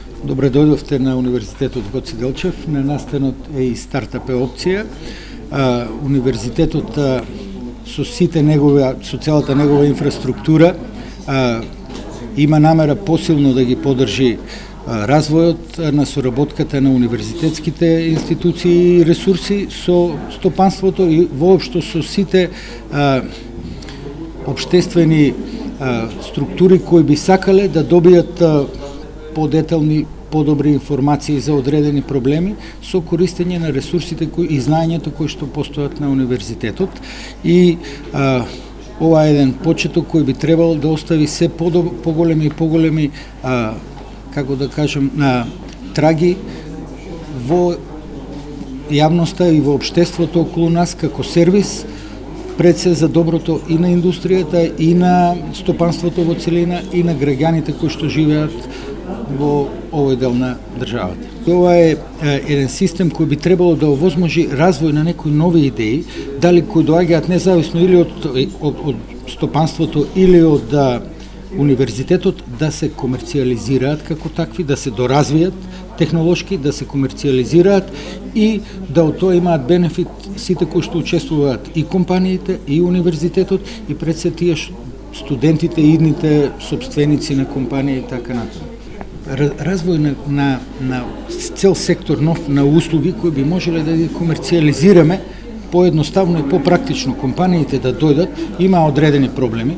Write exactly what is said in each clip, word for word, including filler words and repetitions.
Добре дојдовте на Универзитетот Гоце Делчев. На настанот е и стартап е опција. А, универзитетот а, со сите негови, со целата негова инфраструктура а, има намера посилно да ги поддржи а, развојот на соработката на универзитетските институции и ресурси со стопанството и воопшто со сите а, обштествени а, структури кои би сакале да добијат а, подетални, подобри информации за одредени проблеми со користење на ресурсите кои, и знаењето кои што постојат на универзитетот. И а, ова е еден почеток кој би требало да остави се поголеми и поголеми, а, како да кажем, на траги во јавноста и во општеството околу нас како сервис, пред се за доброто и на индустријата, и на стопанството во целина, и на граѓаните кои што живеат во овој дел на државата. Ова е еден систем кој би требало да овозможи развој на некои нови идеи, дали кои доаѓаат независно или од, од, од стопанството или од а, универзитетот, да се комерцијализираат како такви, да се доразвијат технолошки, да се комерцијализираат и да од тоа имаат бенефит сите кои што учествуваат, и компаниите, и универзитетот, и пред се тие студентите, идните собственици на компании и така натаму. Развој на, на, на цел сектор нов на услуги кои би можеле да ги комерцијализираме поедноставно и попрактично. Компаниите да дојдат, има одредени проблеми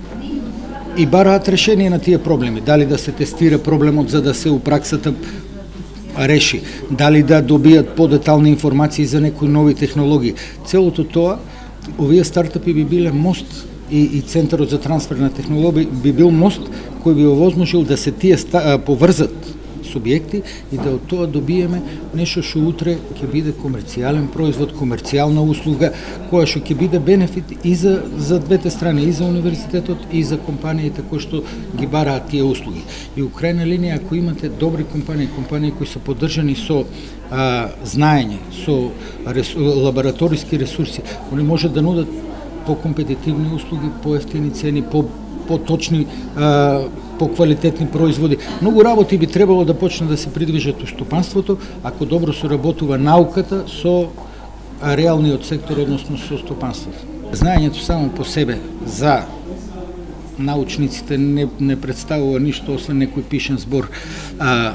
и бараат решение на тие проблеми. Дали да се тестира проблемот за да се у праксата реши, дали да добијат подетални информации за некои нови технологии. Целото тоа, овие стартапи би биле мост, и, и Центарот за трансфер на технологии би бил мост кој би овозможил да се тие ста, поврзат субјекти и да од тоа добиеме нешто што утре ќе биде комерцијален производ, комерцијална услуга, која што ќе биде бенефит и за, за двете страни, и за универзитетот, и за компаниите кои што ги бараат тие услуги. И у крајна линија, ако имате добри компании, компании кои се поддржани со а, знаење, со ресу, лабораториски ресурси, они можат да нудат по-компетитивни услуги, по-ефтини цени, по поточни, по-квалитетни производи. Многу работи би требало да почне да се придвижат у стопанството, ако добро соработува науката со реалниот сектор, односно со стопанството. Знаењето само по себе за научниците не, не представува ништо освен некој пишен збор. А,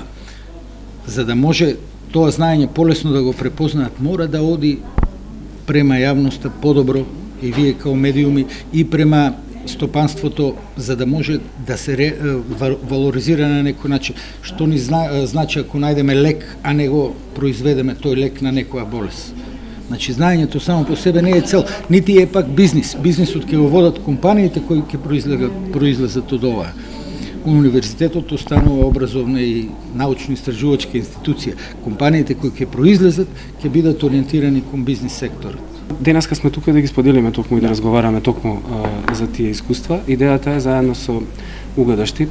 за да може тоа знаење полесно да го препознаат, мора да оди према јавноста подобро, и вие као медиуми, и према стопанството, за да може да се ре, валоризира на некој начин. Што ни зна, значи ако најдеме лек, а не го произведеме тој лек на некоја болест. Значи знаењето само по себе не е цел, нити е пак бизнис. Бизнисот ќе го водат компаниите кои ќе произлезат од ова. Универзитетот останува образовна и научно-истражувачка институција. Компаниите кои ќе произлезат ќе бидат ориентирани кон бизнис секторот. Денеска сме тука да ги споделиме токму и да разговараме токму а, за тие искуства. Идејата е заедно со Угада Штип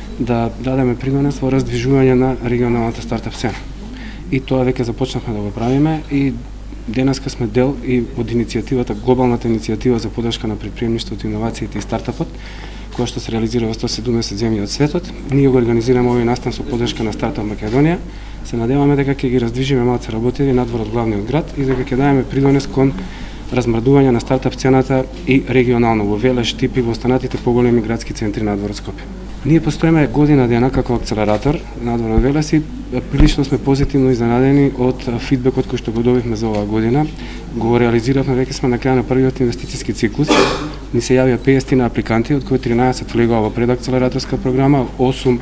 да дадеме принос во раздвижување на регионалната стартап сцена. И тоа веќе започнавме да го правиме и денеска сме дел и од иницијативата, глобалната иницијатива за поддршка на предприемништвото, иновациите и стартапот, која што се реализира во сто и седумдесет земји од светот. Ние го организираме овој настан со поддршка на Стартап Македонија. Се надеваме дека ќе ги раздвижиме малце работеви надвор од главниот град и дека ќе дадеме придонес кон размрдување на стартап сцената и регионално во Велеш, Тип и во останатите поголеми градски центри надвор од Скопје. Ние постоиме година дена како акцелератор надвор од Велес и прилично сме позитивно изненадени од фидбекот кој што го добивме за оваа година. Го реализиравме, веќе сме на крај на првиот инвестициски циклус. Ни се јавија петдесет апликанти, од кои тринаесет влегоа во предакцелераторска програма, осум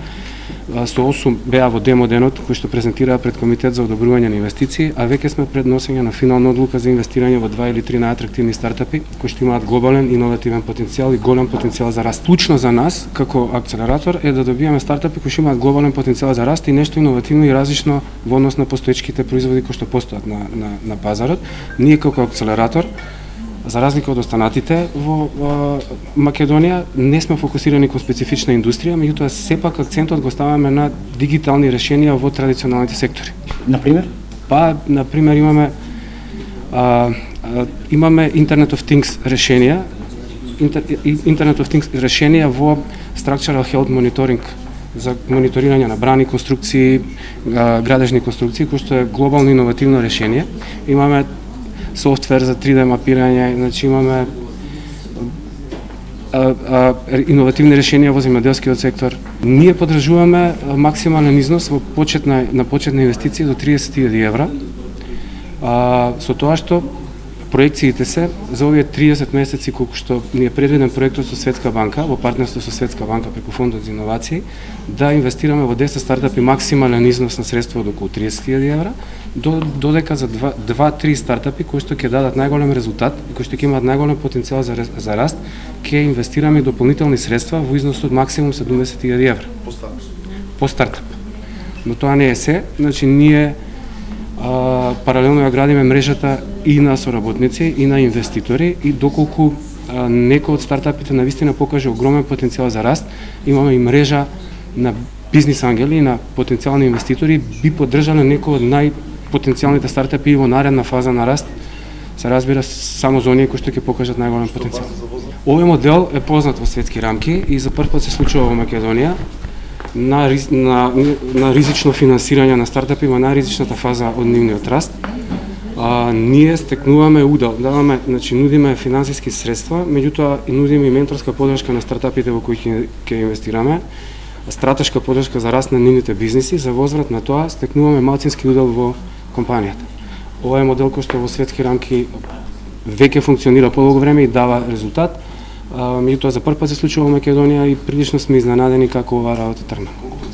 со осум беа во демо денот кој што презентираа пред Комитет за одобрување на инвестиции, а веќе сме пред носење на финална одлука за инвестирање во два или три најатрактивни стартапи кои што имаат глобален иновативен потенцијал и голем потенцијал за раст. Клучно за нас како акцелератор е да добиеме стартапи кои што имаат глобален потенцијал за раст и нешто иновативно и различно во однос на постоечките производи кои што постојат на, на, на пазарот. Ние како акцелератор, за разлика од останатите во а, Македонија, не сме фокусирани кон специфична индустрија, меѓутоа сепак акцентот го ставаме на дигитални решенија во традиционалните сектори. Например? Па, например, имаме а, а, имаме Internet of Things решенија, Internet of Things решенија во Structural Health Monitoring за мониторирање на брани, конструкции, градежни конструкции, кој што е глобално иновативно решение. Имаме софтвер за три Д мапирање, значи имаме а, а, иновативни решенија во земјоделскиот сектор. Ние подржуваме максимален износ во почетна на почетна инвестиција до триесет илјади евра. А, со тоа што проекциите се за овие триесет месеци колку што ни е предвиден проектот со Светска банка, во партнерство со Светска банка преку фондот за иновации, да инвестираме во десет стартапи максимален износ на средства од околу триесет илјади евра, до, додека за два-три стартапи кои што ќе дадат најголем резултат и кои што ќе имаат најголем потенцијал за, за раст, ќе инвестираме дополнителни средства во износ од максимум седумдесет илјади евра. По стартап. По стартап. Но тоа не е се, значи ние а, паралелно ја градиме мрежата и на соработници и на инвеститори, и доколку а, некој од стартапите навистина покаже огромен потенцијал за раст, имаме и мрежа на бизнис ангели и на потенцијални инвеститори, би поддржале некој од најпотенцијалните стартапи во наредна фаза на раст, се разбира само за оние кои што ќе покажат најголем потенцијал. Овој модел е познат во светски рамки и за прв пат се случува во Македонија. На, на, на ризично финансирање на стартапи во најризичната фаза од нивниот раст. А, ние стекнуваме удел, даваме, значи нудиме финансиски средства, меѓутоа и нудиме и менторска поддршка на стартапите во кои ќе инвестираме, стратешка поддршка за раст на нивните бизниси, за возврат на тоа стекнуваме малцински удел во компанијата. Ова е модел кој што во светски рамки веќе функционира подолго време и дава резултат. Меѓутоа за прв пат се случува во Македонија и прилично сме изненадени како ова работа тргна.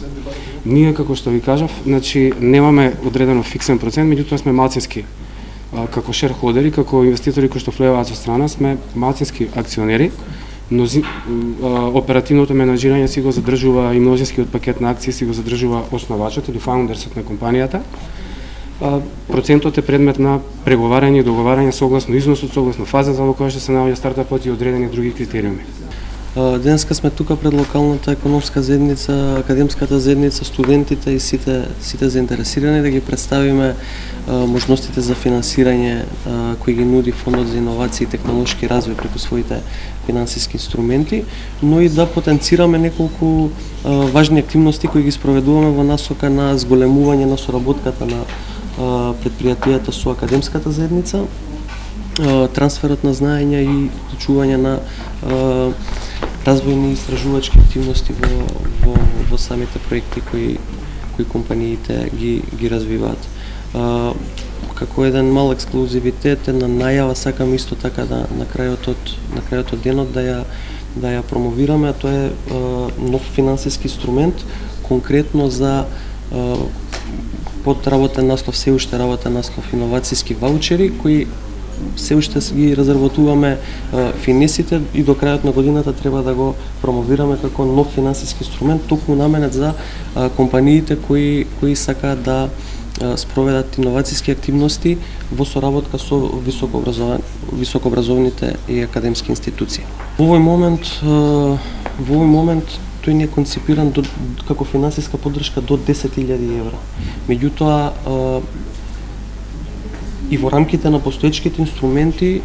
Ние, како што ви кажав, значи немаме одредено фиксен процент, меѓутоа сме малцински како шерхолдери, како инвеститори кои што влеваат со страна, сме малцински акционери, но оперативното менаџирање си го задржува и мнозинскиот пакет на акции си го задржува основачот или фаундерсот на компанијата. Процентот е предмет на преговарање и договарање согласно износот, согласно фазата во која што се наоѓа стартапот и одредени други критериуми. Денеска сме тука пред локалната економска заедница, академската заедница, студентите и сите сите заинтересирани да ги представиме можностите за финансирање кои ги нуди Фондот за иновации и технолошки развој преку своите финансиски инструменти, но и да потенцираме неколку важни активности кои ги спроведуваме во насока на зголемување на соработката на предпријатијата со академската заедница, трансферот на знаења и вклучување на развојни и истражувачки активности во, во, во самите проекти кои, кои компаниите ги, ги развиваат. А, како еден мал ексклузивитет, една најава, сакам исто така да на крајот од, на крајот од денот да ја, да ја промовираме, а тоа е а, нов финансиски инструмент, конкретно за а, подработен наслов, се уште работен наслов иновацијски ваучери, кои се уште ги разработуваме финесите и до крајот на годината треба да го промовираме како нов финансиски инструмент, токму наменет за а, компаниите кои кои сакаат да а, спроведат иновацијски активности во соработка со високообразован, високообразовните и академски институции. Во овој момент а, во овој момент тој не е концепиран до, како финансиска поддршка до десет илјади евра. Меѓутоа а, и во рамките на постоечките инструменти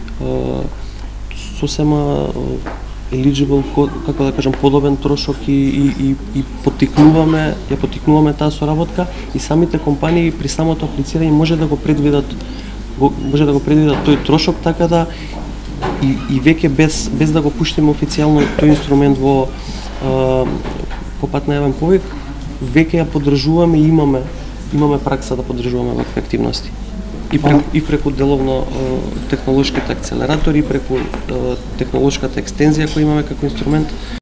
сосема eligible, како да кажам, подобен трошок и, и, и, и потикнуваме, ја потикнуваме таа соработка и самите компании при самото аплицирање може да го предвидат може да го предвидат тој трошок, така да и, и веќе без без да го пуштиме официјално тој инструмент во по пат на јавен повик, веќе ја поддржуваме и имаме имаме пракса да поддржуваме вакви активности. И преку, и преку деловно технолошките акцелератори, и преку технолошката екстензија која имаме како инструмент,